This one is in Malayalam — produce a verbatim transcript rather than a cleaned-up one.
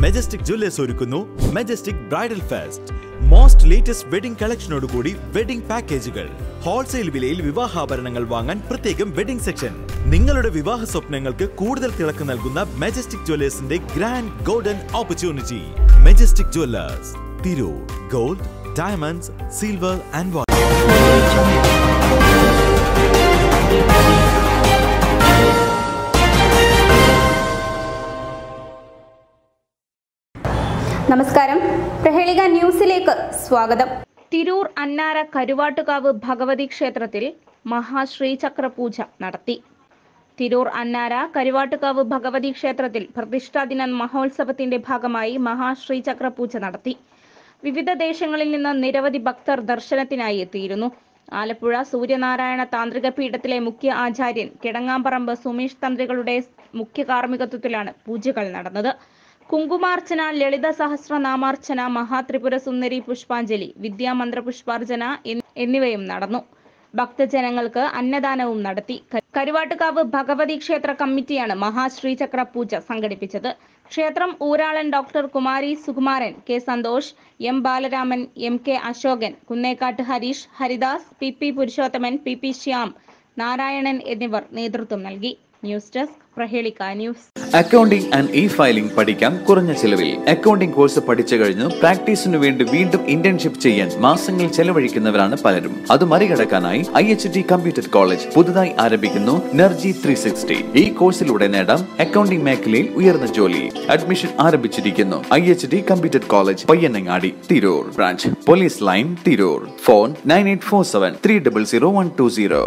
മെജസ്റ്റിക് ജ്വല്ലേഴ്സ് ഒരുക്കുന്നു Majestic bridal fest. Most latest wedding കളക്ഷനോടുകൂടി വെഡിംഗ് പാക്കേജുകൾ. ഹോൾസെയിൽ വിലയിൽ വിവാഹാഭരണങ്ങൾ വാങ്ങാൻ പ്രത്യേകം വെഡിംഗ് സെക്ഷൻ. നിങ്ങളുടെ വിവാഹ സ്വപ്നങ്ങൾക്ക് കൂടുതൽ തിളക്കം നൽകുന്ന മെജസ്റ്റിക് ജ്വല്ലേഴ്സിന്റെ grand golden opportunity. Majestic Jewellers, Tirur. Gold, diamonds, silver and water. നമസ്കാരം, പ്രഹേളിക ന്യൂസിലേക്ക് സ്വാഗതം. തിരൂർ അന്നാര കരുവാട്ടുകാവ് ഭഗവതി ക്ഷേത്രത്തിൽ മഹാശ്രീചക്ര പൂജ നടത്തി. തിരൂർ അന്നാര കരുവാട്ടുകാവ് ഭഗവതി ക്ഷേത്രത്തിൽ പ്രതിഷ്ഠാദിന മഹോത്സവത്തിന്റെ ഭാഗമായി മഹാശ്രീചക്ര പൂജ നടത്തി. വിവിധ ദേശങ്ങളിൽ നിന്ന് നിരവധി ഭക്തർ ദർശനത്തിനായി എത്തിയിരുന്നു. ആലപ്പുഴ സൂര്യനാരായണ താന്ത്രിക പീഠത്തിലെ മുഖ്യ ആചാര്യൻ കിടങ്ങാമ്പറമ്പ് സുമേഷ് തന്ത്രികളുടെ മുഖ്യ കാർമ്മികത്വത്തിലാണ് പൂജകൾ നടന്നത്. കുങ്കുമാർച്ചന, ലളിത സഹസ്രനാമാർച്ചന, മഹാത്രിപുര സുന്ദരി പുഷ്പാഞ്ജലി, വിദ്യാമന്ത്ര പുഷ്പാർച്ചന എന്നിവയും നടന്നു. ഭക്തജനങ്ങൾക്ക് അന്നദാനവും നടത്തി. കരുവാട്ടുകാവ് ഭഗവതി ക്ഷേത്ര കമ്മിറ്റിയാണ് മഹാശ്രീചക്ര പൂജ സംഘടിപ്പിച്ചത്. ക്ഷേത്രം ഊരാളൻ doctor Kumari Sukumaran, K Santhosh, M Balaraman, M K Ashokan, Kunnekkatt Harish, Haridas, P P Purushothaman, P P Shyam, Narayanan എന്നിവർ നേതൃത്വം നൽകി. News desk, Prahelika news. Accounting and e filing പഠിക്കാം കുറഞ്ഞ ചെലവിൽ. അക്കൗണ്ടിംഗ് കോഴ്സ് പഠിച്ചു കഴിഞ്ഞു പ്രാക്ടീസിനു വേണ്ടി വീണ്ടും ഇന്റേൺഷിപ്പ് ചെയ്യാൻ മാസങ്ങൾ ചെലവഴിക്കുന്നവരാണ് പലരും. അത് മറികടക്കാനായി I H T computer college പുതുതായി ആരംഭിക്കുന്നു നെർജി ത്രീ സിക്സ്റ്റി. ഈ കോഴ്സിലൂടെ നേടാം അക്കൗണ്ടിംഗ് മേഖലയിൽ ഉയർന്ന ജോലി. അഡ്മിഷൻ ആരംഭിച്ചിരിക്കുന്നു. I H T computer college, Payyanangadi, Tirur. Branch police line, Tirur. Phone nine eight four seven three double zero one two zero.